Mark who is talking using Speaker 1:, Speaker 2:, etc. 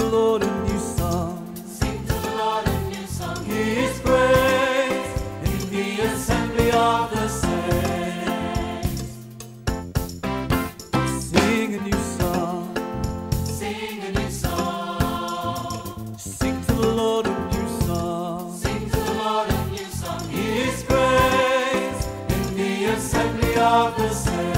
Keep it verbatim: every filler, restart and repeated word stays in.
Speaker 1: Lord a new song.
Speaker 2: Sing to the Lord a new song.
Speaker 1: He is great in the assembly of the saints. Sing a new song.
Speaker 2: Sing a new song.
Speaker 1: Sing to the Lord a new song.
Speaker 2: Sing to the Lord a new song.
Speaker 1: He is great in the assembly of the saints.